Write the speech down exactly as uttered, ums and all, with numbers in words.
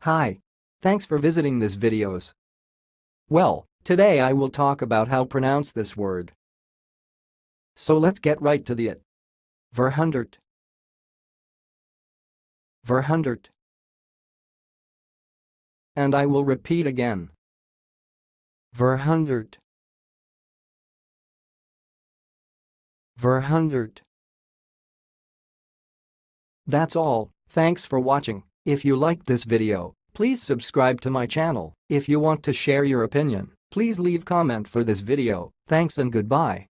Hi. Thanks for visiting this videos. Well, today I will talk about how pronounce this word. So let's get right to the it. Vierhundert. Vierhundert. And I will repeat again. Vierhundert. Vierhundert. That's all. Thanks for watching. If you liked this video, please subscribe to my channel. If you want to share your opinion, please leave comment for this video. Thanks and goodbye.